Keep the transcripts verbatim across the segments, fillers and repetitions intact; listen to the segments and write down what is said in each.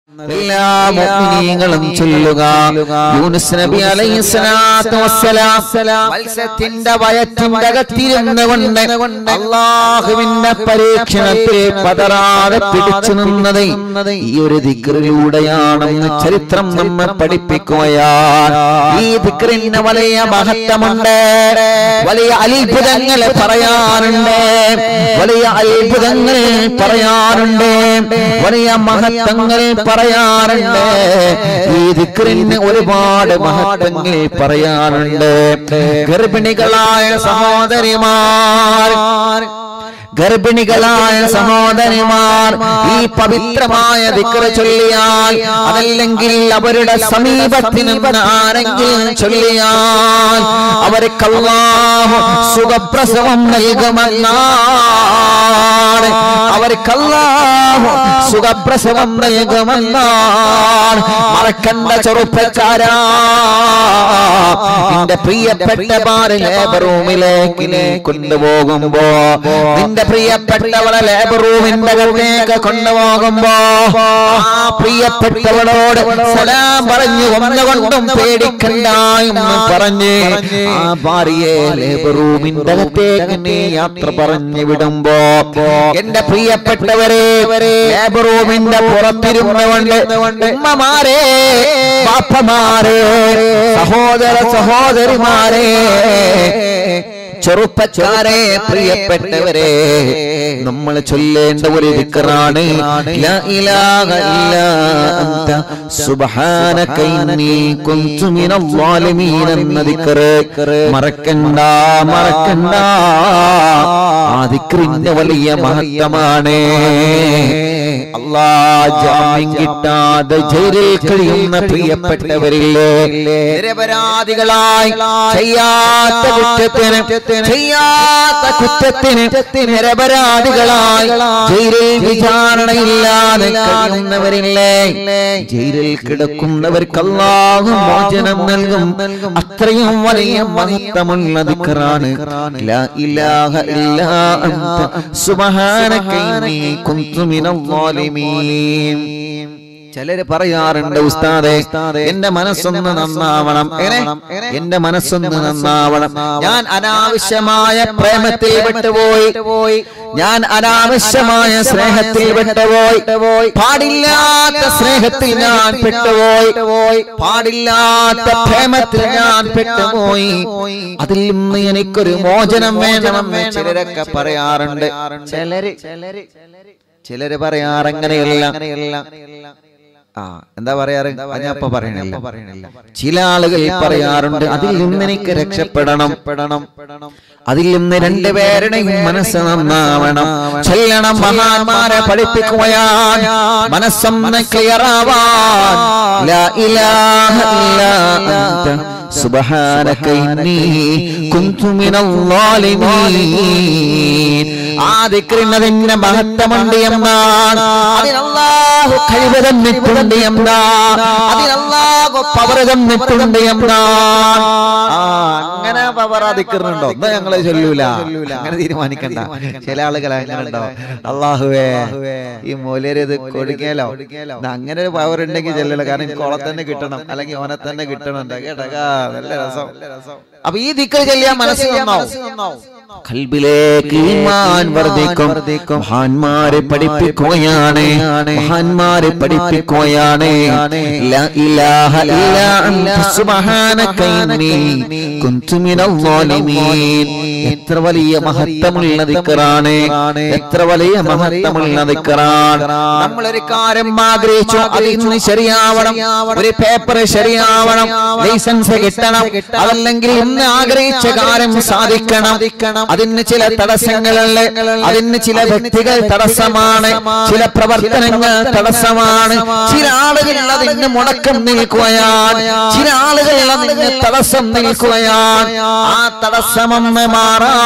എല്ലാ മുഅ്മിനീങ്ങളും ചൊല്ലുക യൂനുസ് നബി അലൈഹിസ്സലാത്തു വസ്സലാം മത്സ്യത്തിന്റെ വയറ്റിന്റെ അകത്തിരുന്നു കൊണ്ട് അല്ലാഹുവിന്റെ പരീക്ഷണത്തിൽ പതറാതെ പിടിച്ചു നിന്നത് ഈ ഒരു ദിക്റിലൂടെയാണെന്ന് ചരിത്രം നമ്മെ പഠിപ്പിക്കുകയാണ്. ഈ ദിക്റിന് വലിയ മഹത്വമുണ്ട്, വലിയ അത്ഭുതങ്ങൾ പറയാറുണ്ട്, വലിയ അത്ഭുതങ്ങൾ പറയാറുണ്ട്, വലിയ മഹത്വങ്ങൾ പറയാറുണ്ട്. ഈ ദിക്റിന് ഒരുപാട് മഹത്വങ്ങൾ പറയാറുണ്ട്. ഗർഭിണികളായ സഹോദരിമാർ ഗർഭിണികളായ സഹോദരിമാർ ഈ പവിത്രമായ ദിക്ർ ചൊല്ലിയാൽ, അതല്ലെങ്കിൽ അവരുടെ സമീപത്തിൽ നിന്ന് ആരെങ്കിലും ചൊല്ലിയാൽ അവർക്ക് അല്ലാഹു സുഖപ്രസവം നൽകുമെന്നാണ്. അവർക്ക് അല്ലാഹു സുഖപ്രസവം നൽകുമെന്നാണ്. മറക്കണ്ട ചെറുപ്പക്കാരാ, നിന്റെ പ്രിയപ്പെട്ട ഭാര്യ ലേബർ റൂമിലേക്ക് നീ കൊണ്ടുപോകുമ്പോ, നിന്റെ പ്രിയപ്പെട്ടവളെ ലേബർ റൂമിന്റെ അകത്തേക്ക് കൊണ്ടുപോകുമ്പോ ആ പ്രിയപ്പെട്ടവളോട് സലാം പറഞ്ഞു ഒന്നുകൊണ്ടും പേടിക്കണ്ട എന്ന് പറഞ്ഞ് ആ ഭാര്യയെ ലേബർ റൂമിന്റെ അകത്തേക്ക് നീ യാത്ര പറഞ്ഞു വിടുമ്പോ, എന്റെ പ്രിയപ്പെട്ടവരെ, ലേബർ റൂമിന്റെ പുറത്തിരുന്നുകൊണ്ട് ഉമ്മമാരെ, പാപ്പമാരെ, സഹോദര സഹോദരിമാരെ, ചെറുപ്പക്കാരെ, പ്രിയപ്പെട്ടവരെ, നമ്മൾ ചൊല്ലേണ്ട ഒരു ദിക്റാണ് ലാ ഇലാഹ ഇല്ലാ അൻത സുബ്ഹാനക ഇന്നി കുൻതു മിനൽ ളാലിമീൻ എന്ന ദിക്ർ. മറക്കണ്ട മറക്കണ്ട, ആ ദിക്റിന്റെ വലിയ മഹത്വമാണ്. അല്ലാഹ് ജാമ്യം കിട്ടാതെ ജയിലിൽ കഴിയുന്ന പ്രിയപ്പെട്ടവരില്ലേ, നിരപരാധികളായി ചെയ്യാത്ത കുറ്റത്തിന് ചെയ്യാത്ത കുറ്റത്തിന് നിരപരാധികളായി ജയിലിൽ വിചാരണയില്ലാതെ കഴിയുന്നവരില്ലേ, ജയിലിൽ കിടക്കുന്നവർക്ക് അല്ലാഹു മോചനം നൽകും. അത്രയും വലിയ മഹത്വമുള്ള ദിക്റാണ് ലാ ഇലാഹ ഇല്ലാ അൻത സുബ്ഹാനക ഇന്നി കുൻതു മിനൽ ളാലിമീൻ. ചിലര് പറയാറുണ്ട്, ഉസ്താദേ എന്റെ മനസ്സൊന്ന് നന്നാവണം, എന്റെ മനസ്സൊന്ന് നന്നാവണം, ഞാൻ അനാവശ്യമായ പ്രേമത്തിൽ വിട്ടുപോയി, ഞാൻ അനാവശ്യമായ സ്നേഹത്തിൽ വിട്ടുപോയി, പാടില്ലാത്ത സ്നേഹത്തിൽ ഞാൻ പെട്ടുപോയി, പാടില്ലാത്ത പ്രേമത്തിൽ ഞാൻ പെട്ടുപോയി, അതിൽ നിന്ന് എനിക്കൊരു മോചനം വേണമെന്ന് ചിലരൊക്കെ പറയാറുണ്ട്. ചിലര് ചിലര് പറയാറ് അങ്ങനെയല്ല. ആ എന്താ പറയാറ്, ഞാൻ ഇപ്പൊ പറയണില്ല. ചില ആളുകൾ പറയാറുണ്ട്, അതിൽ നിന്ന് എനിക്ക് രക്ഷപ്പെടണം, അതിൽ നിന്ന് രണ്ടുപേരുടെയും മനസ്സ് നന്നാവണം, ചെല്ലണം. മഹാന്മാരെ പഠിപ്പിക്കുകയാണ് മനസ്സൊന്ന് ക്ലിയർ ആവാൻ. ലാ ഇലാഹ ഇല്ലാ അൻത സുബ്ഹാനക ഇന്നി കുൻതു മിനൽ ളാലിമീൻ. ആ ദിക്റിനതിന്റെ മഹത്വമുണ്ട് എന്നാണ്, അതിനല്ലാഹു കഴിവ് തന്നിട്ടുണ്ട് എന്നാണ്, അതിനല്ലാഹു പവർ തന്നിട്ടുണ്ട് എന്നാണ്. ആ അങ്ങനെ പവർ ആ ദിക്റിനുണ്ടോ? ഒന്നും ഞങ്ങളെ ചൊല്ലൂല, അങ്ങനെ തീരുമാനിക്കണ്ട. ചില ആളുകൾ അങ്ങനെ ഉണ്ടാവും, അല്ലാഹുവേ ഈ മൂല്യര് ഇത് കൊടുക്കലോ, അങ്ങനെ ഒരു പവർ ഉണ്ടെങ്കിൽ ചെല്ലല്ലോ, കാരണം എനിക്ക് ഓളെ തന്നെ കിട്ടണം, അല്ലെങ്കിൽ ഓനെ തന്നെ കിട്ടണം. കേട്ടക്കാ നല്ല രസം. അപ്പൊ ഈ ദിക്ർ ചെല്ലിയാൽ മനസ്സ് നന്നാവും, ഖൽബിലേക്ക് ഈമാൻ വർദ്ധിക്കും. മഹാന്മാരെ പഠിപ്പിക്കുകയാണ്, മഹാന്മാരെ പഠിപ്പിക്കുകയാണ് ലാ ഇലാഹ ഇല്ലാ അൻത സുബ്ഹാനക ഇന്നി കുൻതു മിനൽ ളാലിമീൻ. എത്ര വലിയ മഹത്വമുള്ള ദിക്റാണ്, എത്ര വലിയ മഹത്വമുള്ള ദിക്റാണ്. നമ്മളൊരു കാര്യം ആഗ്രഹിച്ചു, അതിൽ നിന്ന് ശരിയാവണം, ഒരു പേപ്പർ ശരിയാവണം, ലൈസൻസ് കിട്ടണം, അതല്ലെങ്കിൽ ഇന്ന് ആഗ്രഹിച്ച കാര്യം സാധിക്കണം, അതിന് ചില തടസ്സങ്ങളുണ്ട്, അതിന് ചില വ്യക്തികൾ തടസ്സമാണ്, ചില പ്രവർത്തനങ്ങൾ തടസ്സമാണ്, ചില ആളുകൾ അതിന് മുടക്കം നിൽക്കുകയാണ്, ചില ആളുകൾ അതിന് തടസ്സം നിൽക്കുകയാണ്. ആ തടസ്സമൊന്ന് മാറാൻ,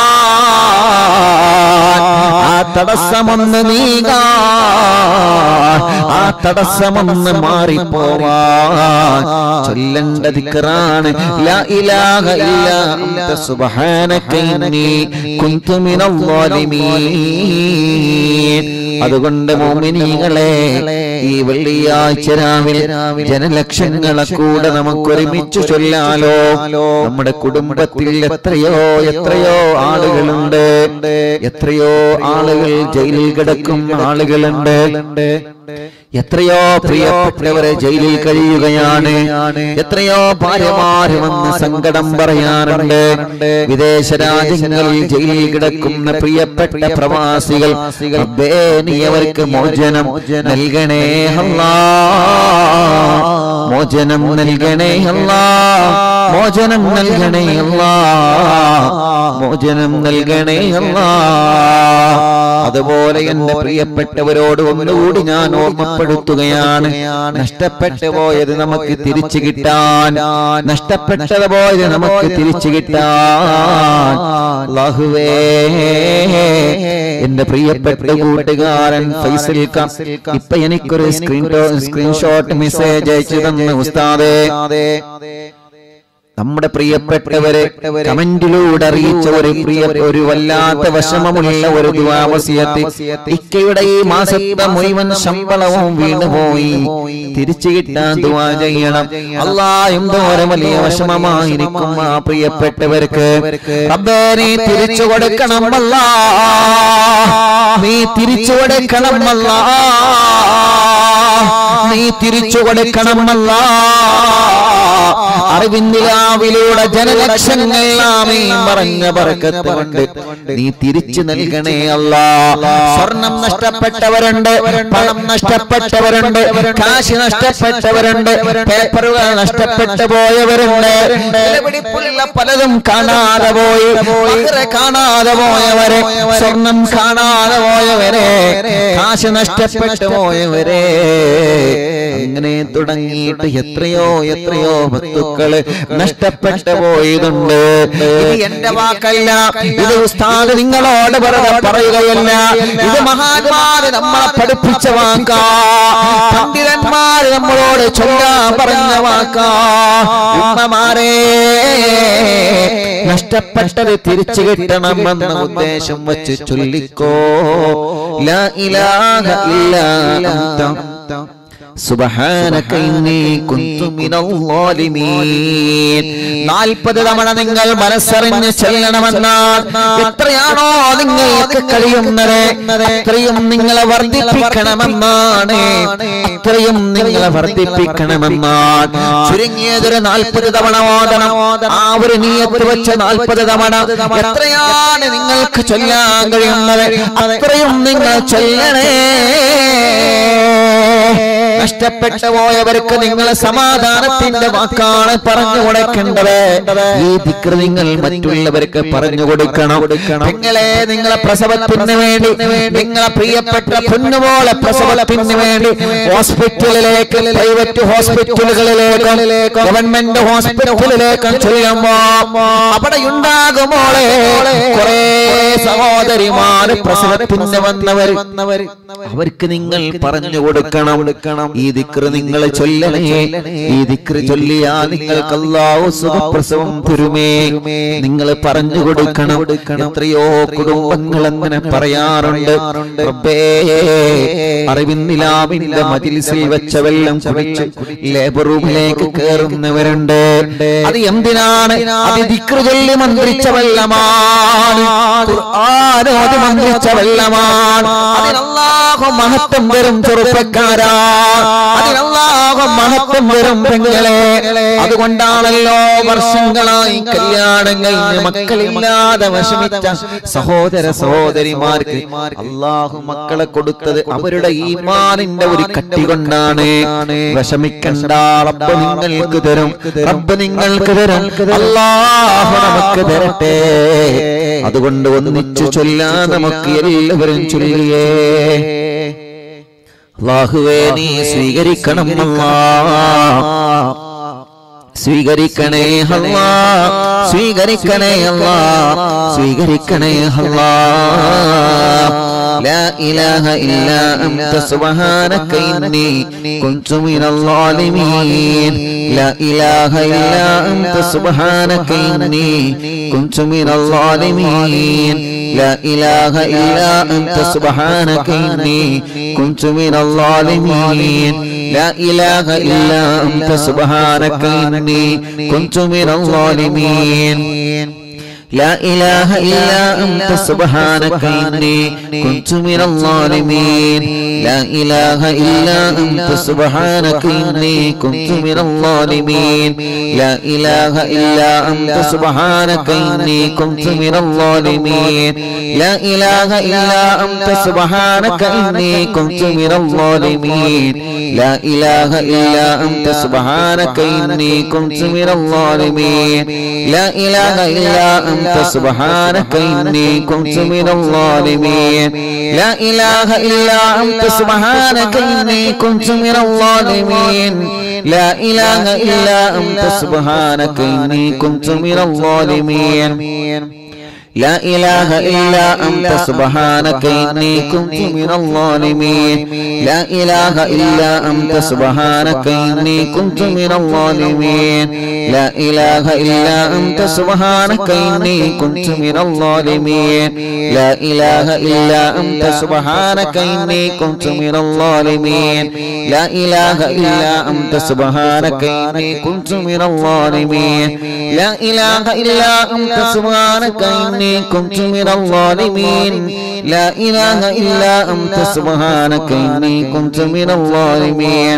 ആ തടസ്സമൊന്ന് നീങ്ങാൻ, ആ തടസ്സമൊന്ന് മാറിപ്പോവാൻ ചൊല്ലേണ്ട ദിക്റാണ് ലാ ഇലാഹ ഇല്ലാ അൻത സുബ്ഹാനക ഇന്നി കുൻതു മിനൽ ളാലിമീൻ. അതുകൊണ്ട് മുഅ്മിനീങ്ങളെ ഈ വെള്ളിയാഴ്ച രാവിലെ ജനലക്ഷങ്ങളെ കൂടെ നമുക്ക് ഒരുമിച്ച് ചൊല്ലാലോ. നമ്മുടെ കുടുംബത്തിൽ എത്രയോ എത്രയോ ആളുകളുണ്ട്, എത്രയോ ആളുകൾ ജയിലിൽ കിടക്കും ആളുകളുണ്ട്, എത്രയോ പ്രിയപ്പെട്ടവരെ ജയിലിൽ കഴിയുകയാണ്, എത്രയോ ഭാര്യമാര് വന്ന് സങ്കടം പറയാറുണ്ട്. വിദേശ രാജ്യങ്ങളിൽ ജയിലിൽ കിടക്കുന്ന പ്രിയപ്പെട്ട പ്രവാസികൾ, റബ്ബേ നീ അവർക്ക് മോചനം നൽകണേ അല്ലാഹ്, മോചനം നൽകണേ അല്ലാഹ്, മോചനം നൽകണേ അല്ലാഹ്, മോചനം നൽകണേ അല്ലാഹ്. അതുപോലെ എന്റെ പ്രിയപ്പെട്ടവരോട് ഒന്നുകൂടി ഞാൻ ഓർമ്മപ്പെടുത്തുകയാണ്, നഷ്ടപ്പെട്ടു പോയത് നമുക്ക് തിരിച്ചു കിട്ടാൻ, നഷ്ടപ്പെട്ടത് പോയത് നമുക്ക് തിരിച്ചു കിട്ടാൻ അല്ലാഹുവേ എന്റെ പ്രിയപ്പെട്ട കൂട്ടുകാരൻ ഫൈസൽ ക ഇപ്പൊ എനിക്കൊരു സ്ക്രീൻ സ്ക്രീൻഷോട്ട് മെസ്സേജ് അയച്ചു തന്നു. ഉസ്താദേ, നമ്മുടെ പ്രിയപ്പെട്ടവരെ കമന്റിലൂടെ അറിയിച്ച ഒരു പ്രിയ ഒരു വല്ലാത്ത വിഷമമുള്ള ഒരു ദുആ വസിയത്ത്, ഇക്കയുടെ ഈ മാസത്തെ മുഴുവൻ ശമ്പളവും വീണുപോയി, തിരിച്ചു കിട്ടാൻ ദുആ ചെയ്യണം. അല്ലാഹ് എന്തോരം വലിയ വിഷമമായിരിക്കും ആ പ്രിയപ്പെട്ടവർക്ക്. റബ്ബേ നീ തിരിച്ചു കൊടുക്കണം അല്ലാഹ്, നീ തിരിച്ചു കൊടുക്കണം അല്ലാഹ്, നീ തിരിച്ചു കൊടുക്കണം അല്ലാഹ്. അറിവിന്ദിലാവിലൂടെ ജനലക്ഷങ്ങൾ ആമീൻ പറഞ്ഞ ബർക്കത്ത് കൊണ്ട് നീ തിരിച്ചു നൽകണേ അല്ലാഹ്. സ്വർണം നഷ്ടപ്പെട്ടവരുണ്ട്, പണം നഷ്ടപ്പെട്ടവരുണ്ട്, കാശ് നഷ്ടപ്പെട്ടവരുണ്ട്, പേപ്പറുകൾ നഷ്ടപ്പെട്ടു പോയവരുണ്ട്, വിലപിടിപ്പുള്ള പലതും കാണാതെ പോയി, കാണാതെ പോയവരെ, സ്വർണം കാണാതെ പോയവരെ, കാശ് നഷ്ടപ്പെട്ടു പോയവരെ, അങ്ങനെ തുടങ്ങിയിട്ട് എത്രയോ എത്രയോ വസ്തുക്കള് നഷ്ടപ്പെട്ടു പോയതുണ്ട്. ഇത് എന്റെ വാക്കല്ല, ഇത് ഉസ്താദ് നിങ്ങളോട് വെറുതെ പറയുകയല്ല, ഇത് മഹാന്മാര് നമ്മളെ പഠിപ്പിച്ച വാക്കാ, പണ്ഡിതന്മാര് നമ്മളോട് ചൊല്ലാൻ പറഞ്ഞ വാക്കാ. ഉമ്മമാരെ, നഷ്ടപ്പെട്ടത് തിരിച്ചു കിട്ടണമെന്ന ഉദ്ദേശം വച്ച് ചൊല്ലിക്കോ ലാ ഇലാഹ ഇല്ലാ അൻത സുബ്ഹാനക ഇന്നി കുന്തു മിനൽ ളാലിമീൻ. നാൽപ്പത് തവണ നിങ്ങൾ മനസ്സറിഞ്ഞ് ചെല്ലണമെന്നാണ്. എത്രയാണോ നിങ്ങൾക്ക് കഴിയുന്നത് അത്രയും നിങ്ങളെ വർദ്ധിപ്പിക്കണമെന്നാണ്, അത്രയും നിങ്ങളെ വർദ്ധിപ്പിക്കണമെന്നാണ്. ചുരുങ്ങിയതൊരു നാൽപ്പത് തവണ ഓതണം. ആ ഒരു നിയ്യത്ത് വെച്ച് നാൽപ്പത് തവണ എത്രയാണ് നിങ്ങൾക്ക് ചൊല്ലാൻ കഴിയുന്നത് അത്രയും നിങ്ങൾ ചൊല്ലണേ. നഷ്ടപ്പെട്ടു പോയവർക്ക് നിങ്ങൾ സമാധാനത്തിന്റെ വാക്കാണ് പറഞ്ഞു കൊടുക്കേണ്ടത്. ഈ ദിക്ർ നിങ്ങൾ മറ്റുള്ളവർക്ക് പറഞ്ഞു കൊടുക്കണം. നിങ്ങളെ നിങ്ങളെ പ്രസവത്തിന് വേണ്ടി, നിങ്ങളെ പ്രിയപ്പെട്ട പൊന്നുപോലെ പ്രസവത്തിന് വേണ്ടി ഹോസ്പിറ്റലിലേക്ക്, പ്രൈവറ്റ് ഹോസ്പിറ്റലുകളിലേക്ക്, ഗവൺമെന്റ് ഹോസ്പിറ്റലിലേക്ക് ചെല്ലുമ്പോ അവിടെ ഉണ്ടാകുമോളെ കുറെ സഹോദരിമാര് പ്രസവത്തിന് വന്നവർ, അവർക്ക് നിങ്ങൾ പറഞ്ഞു കൊടുക്കണം. ഈ ദിക്ർ നിങ്ങൾ ചൊല്ലണേ. ഈ ദിക്ർ ചൊല്ലിയാ നിങ്ങൾക്ക് അല്ലാഹു സുഖപ്രസവം തരുമേ. നിങ്ങൾ പറഞ്ഞു കൊടുക്കണം. എത്രയോ കുടുംബങ്ങൾ അങ്ങനെ പറയാറുണ്ട്, റബ്ബേ അറിവിന്നിലാവിന്റെ മജ്‌ലിസിൽ വെച്ച വെള്ളം കുടിച്ച് ലേബർ റൂമിലേക്ക് കയറുന്നവരുണ്ട്. അത് എന്തിനാണ്? അത് ദിക്ർ ചൊല്ലി മന്ത്രിച്ച വെള്ളമാണ്, ഖുർആനോട് മന്ത്രിച്ച വെള്ളമാണ്. അതിന് അല്ലാഹു മഹത്വം വരും ചെറുപ്പക്കാരാ, അതിന് അല്ലാഹു മഹത്വം വരും പെങ്ങളെ. അതുകൊണ്ടാണല്ലോ വർഷങ്ങളായി കല്യാണം കഴിഞ്ഞ് മക്കളില്ലാതെ വിഷമിച്ച സഹോദര സഹോദരിമാർക്ക് അല്ലാഹു മക്കളെ കൊടുത്തത് അവരുടെ ഈമാനിന്റെ ഒരു കട്ടി കൊണ്ടാണ്. വിഷമിക്കണ്ട, റബ്ബ് നിങ്ങൾക്ക് തരും, റബ്ബ് നിങ്ങൾക്ക് തരും, അല്ലാഹു നമുക്ക് തരട്ടെ. അതുകൊണ്ട് ഒന്നിച്ചു ചൊല്ലാൻ നമുക്ക് എല്ലാവരും ചൊല്ലിയേ. അല്ലാഹുവേ നീ സ്വീകരിക്കണം അല്ലാഹ്, സ്വീകരിക്കണേ അല്ലാഹ്, സ്വീകരിക്കണേ അല്ലാഹ്, സ്വീകരിക്കണേ അല്ലാഹ്. لا إله إلا أنت سبحانك إني كنت من الظالمين لا إله إلا أنت سبحانك إني كنت من الظالمين لا إله إلا أنت سبحانك إني كنت من الظالمين لا إله إلا أنت سبحانك إني كنت من الظالمين لا إله إلا أنت سبحانك إني كنت من الظالمين لا إله إلا أنت سبحانك إني كنت من الظالمين لا إله إلا أنت سبحانك إني كنت من الظالمين لا إله إلا أنت سبحانك إني كنت من الظالمين لا إله إلا أنت سبحانك إني كنت من الظالمين لا إله إلا أنت سبحانك إني كنت من الظالمين لا إله إلا أنت سبحانك إني كنت من الظالمين لا إله إلا أنت سبحانك إني كنت من الظالمين لا إله إلا أنت سبحانك إني كنت من الظالمين لا إله إلا أنت سبحانك إني كنت من الظالمين لا إله إلا أنت سبحانك إني كنت من الظالمين لا إله إلا أنت سبحانك إني كنت من الظالمين لا إله إلا أنت سبحانك إني كنت من الظالمين لا إله إلا أنت سبحانك إني كنت من الظالمين لا إله إلا أنت سبحانك إني كنت من الظالمين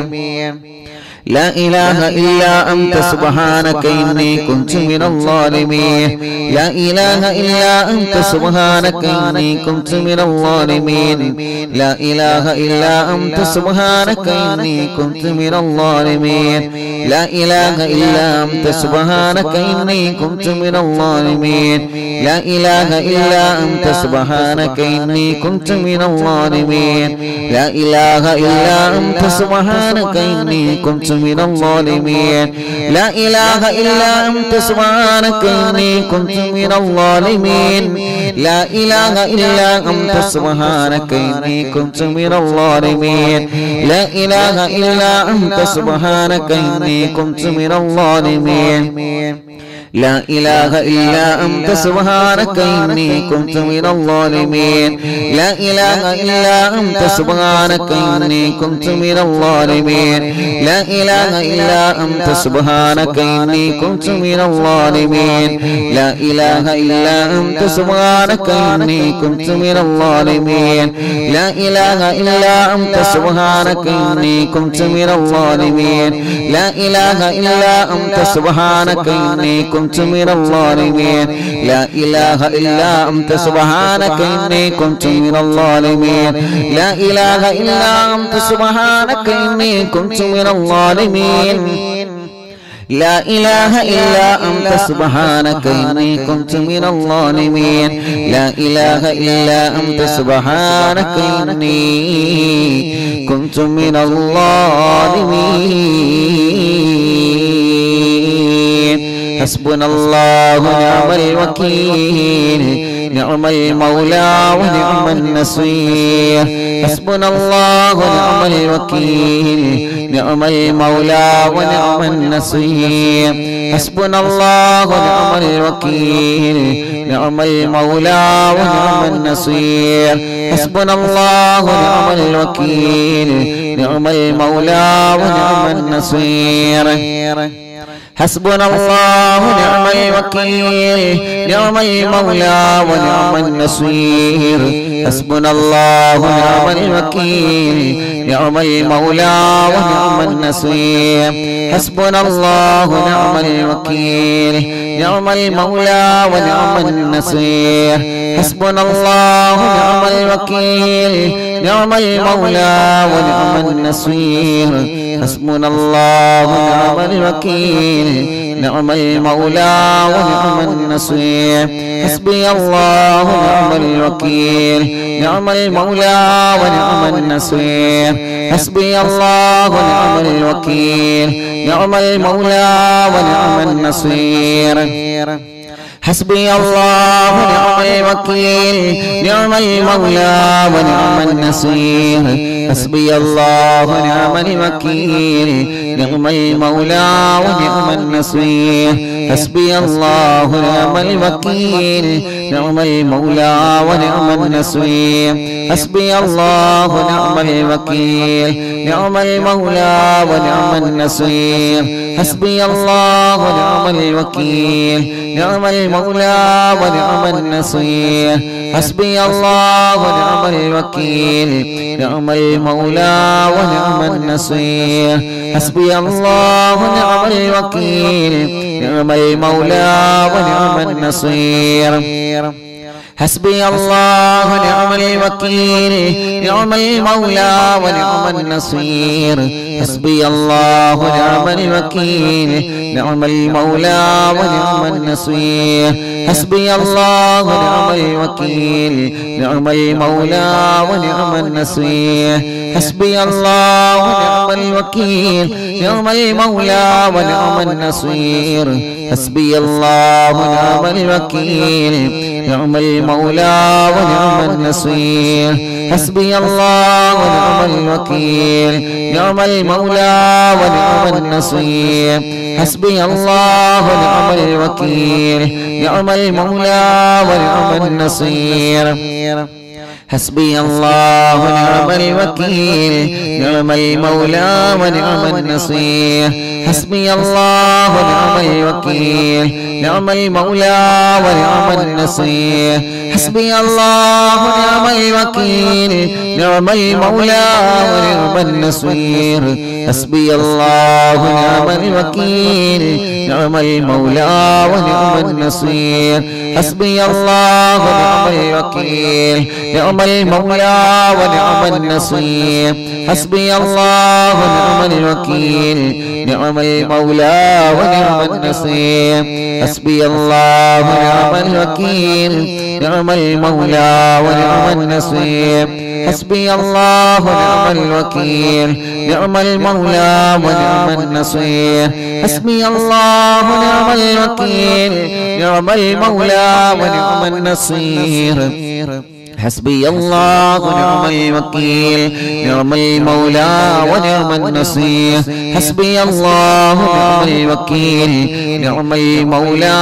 لا إله إلا أنت سبحانك إني كنت من الظالمين لا إله إلا أنت سبحانك إني كنت من الظالمين لا إله إلا أنت سبحانك إني كنت من الظالمين لا إله إلا أنت سبحانك إني كنت من الظالمين لا إله إلا أنت سبحانك إني كنت من الظالمين لا إله إلا أنت سبحانك إني كنت من الظالمين لا إله إلا أنت سبحانك إني كنت من الظالمين لا إله إلا أنت سبحانك إني كنت من الظالمين لا إله إلا أنت سبحانك إني كنت من الظالمين لا إله إلا أنت سبحانك إني كنت من الظالمين لا إله إلا أنت سبحانك إني كنت من الظالمين لا إله إلا أنت سبحانك إني كنت من الظالمين لا إله إلا أنت سبحانك إني كنت من الظالمين لا إله إلا أنت سبحانك إني كنت من الظالمين لا إله إلا أنت سبحانك إني كنت من الظالمين لا إله إلا أنت سبحانك إني كنت من الظالمين لا إله إلا أنت سبحانك إني كنت من الظالمين لا إله إلا أنت سبحانك إني كنت من الظالمين لا إله إلا أنت سبحانك إني كنت من الظالمين حسبنا الله ونعم الوكيل نعم المولى ونعم النصير حسبنا الله ونعم الوكيل نعم المولى ونعم النصير حسبنا الله ونعم الوكيل نعم المولى ونعم النصير حسبنا الله ونعم الوكيل نعم المولى ونعم النصير حسبنا الله ونعم الوكيل نعم المولى ونعم النصير حسبنا الله ونعم الوكيل نعم المولى ونعم النصير حسبنا الله ونعم الوكيل نعم المولى ونعم النصير حسبنا الله ونعم الوكيل نعم المولى ونعم النصير حسبنا الله ونعم الوكيل نعم المولى ونعم النصير حسبي الله ونعم الوكيل نعم المولى ونعم النصير حسبي الله ونعم الوكيل نعم المولى ونعم النصير حسبي الله ونعم الوكيل نعم المولى ونعم النصير حسبي الله ونعم الوكيل نعم المولى ونعم النصير حسبي الله ونعم الوكيل نعم المولى ونعم النصير حسبي الله ونعم الوكيل نعم المولى ونعم النصير حسبي الله ونعم الوكيل نعم المولى ونعم النصير حسبي الله ونعم الوكيل نعم المولى ونعم النصير حسبي الله ونعم الوكيل نعم المولى ونعم النصير حسبي الله ونعم الوكيل نعم المولى ونعم النصير حسبي الله ونعم الوكيل نعم المولى ونعم النصير حسبي الله ونعم الوكيل نعم المولى ونعم النصير حسبي الله ونعم الوكيل نعم المولى ونعم النصير حسبي الله ونعم الوكيل نعم المولى ونعم النصير حسبي الله ونعم الوكيل نعم المولى ونعم النصير حسبي الله ونعم الوكيل نعم المولى ونعم النصير حسبي الله ونعم الوكيل نعم المولى ونعم النصير حسبي الله ونعم الوكيل نعم المولى ونعم النصير حسبي الله ونعم الوكيل نعم المولى ونعم النصير حسبي الله ونعم الوكيل نعم المولى ونعم النصير حسبي الله ونعم الوكيل نعم المولى ونعم النصير حسبي الله ونعم الوكيل نعم المولى ونعم النصير حسبي الله ونعم الوكيل نعم المولى ونعم النصير حسبي الله ونعم الوكيل نعم المولى ونعم النصير حسبي الله ونعم الوكيل نعم المولى ونعم النصير حسبي الله ونعم الوكيل نعم المولى ونعم النصير حسبي الله ونعم الوكيل نعم المولى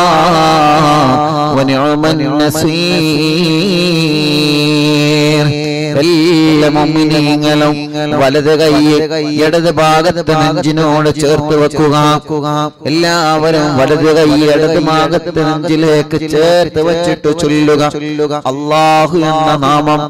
ونعم النصير എല്ലാ മുഅ്മിനീങ്ങളും വലത് കൈ ഇടത് ഭാഗത്ത് നെഞ്ചിനോട് ചേർത്ത് വെക്കുക. എല്ലാവരും വലത് കൈ ഇടത് ഭാഗത്ത് നെഞ്ചിലേക്ക് ചേർത്ത് വെച്ചിട്ട് ചൊല്ലുക അല്ലാഹു എന്ന നാമം.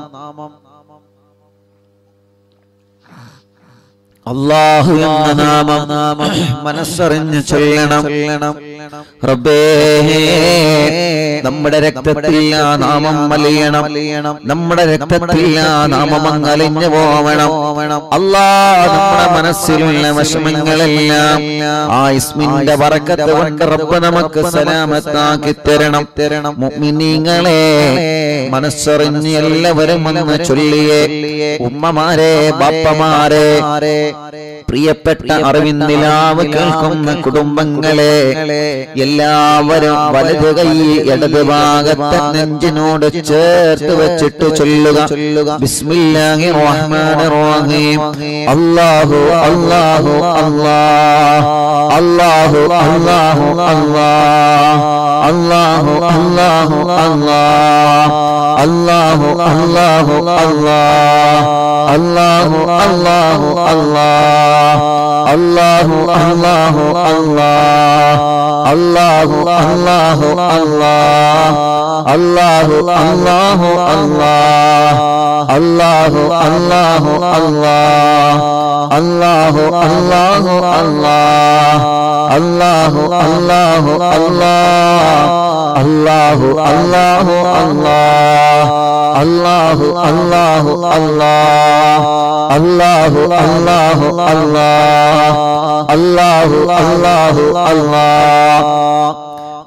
അല്ലാഹു എന്ന നാമം മനസ്സറിഞ്ഞ് ചൊല്ലണം. റബ്ബേ, നമ്മുടെ രക്തത്തിൽ ആ നാമം അലിയണം, നമ്മുടെ രക്തത്തിൽ ആ നാമം അലിഞ്ഞു പോവണം. അല്ലാഹ്, നമ്മുടെ മനസ്സിലുള്ള വിഷമങ്ങളെല്ലാം ആ ഇസ്മിന്റെ ബറക്കത്ത് കൊണ്ട് റബ്ബ് നമുക്ക് സലാമത്താക്കി തരണം. മുഅ്മിനീങ്ങളെ, മനസ്സറിഞ്ഞ് എല്ലാവരും ഒന്ന് ചൊല്ലിയേ. ഉമ്മമാരെ, ബാപ്പമാരെ, പ്രിയപ്പെട്ട അറിവിന്ദിലാവ് കേൾക്കുന്ന കുടുംബങ്ങളെ, എല്ലാവരും വലത് കൈ ഇടത് ഭാഗത്തെ നെഞ്ചിനോട് ചേർത്ത് വെച്ചിട്ട് ചൊല്ലുക ബിസ്മില്ലാഹിർ റഹ്മാനിർ റഹീം. അല്ലാഹു അല്ലാഹു അല്ലാഹ്, അല്ലാഹു അല്ലാഹു അല്ലാഹ്, അല്ലാഹു അല്ലാഹു അല്ലാഹ്, അല്ലാഹു അല്ലാഹു അല്ലാഹ്, അല്ലാഹു അല്ലാഹു അല്ലാഹ്, അല്ലാഹു അല്ലാഹു അല്ലാഹ്, അല്ലാഹു അല്ലാഹു അല്ലാഹ്, അല്ലാഹു അല്ലാഹു അല്ലാഹ്, അല്ലാഹു അല്ലാഹു അല്ലാഹ്, അല്ലാഹു അല്ലാഹു അല്ലാഹ്, അല്ലാഹു അല്ലാഹു അല്ലാഹ്, അല്ലാഹു അല്ലാഹു അല്ലാഹ്, അല്ലാഹു അല്ലാഹു അല്ലാഹ്, അല്ലാഹു അല്ലാഹു അല്ലാഹ്, അല്ലാഹു അല്ലാഹു അല്ലാഹ്.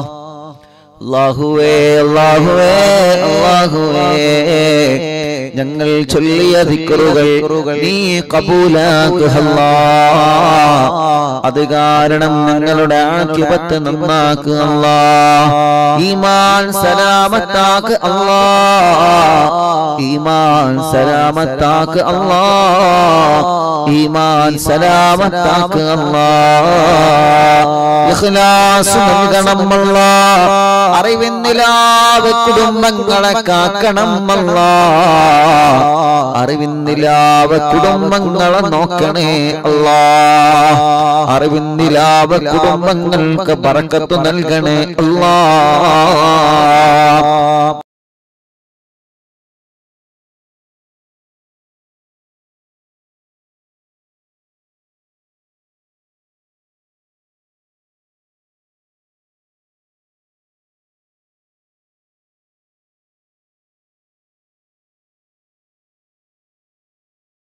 അല്ലാഹുവേ അല്ലാഹുവേ അല്ലാഹുവേ ഞങ്ങൾ ചൊല്ലിയ ദിക്റുകൾ നീ ഖബൂലാക്കുക അല്ലാഹ് അത് കാരണം ഞങ്ങളുടെ ആഖിബത്ത് നന്നാക്കുക അല്ലാഹ് ഈമാൻ സലാമത്താക്കുക അല്ലാഹ് ഈമാൻ സലാമത്താക്കുക അല്ലാഹ് ഈമാൻ സലാമത്താക്കുക അല്ലാഹ് ഇഖ്ലാസ് നൽകണം അല്ലാഹ് അറിവിന്നിലാവ് കുടുംബങ്ങളെ കാക്കണം അല്ലാഹ് അറിവിന്നിലാവ് കുടുംബങ്ങളെ നോക്കണേ അല്ലാഹ് അറിവിന്നിലാവ് കുടുംബങ്ങൾക്ക് ബറക്കത്ത് നൽകണേ അല്ലാഹ്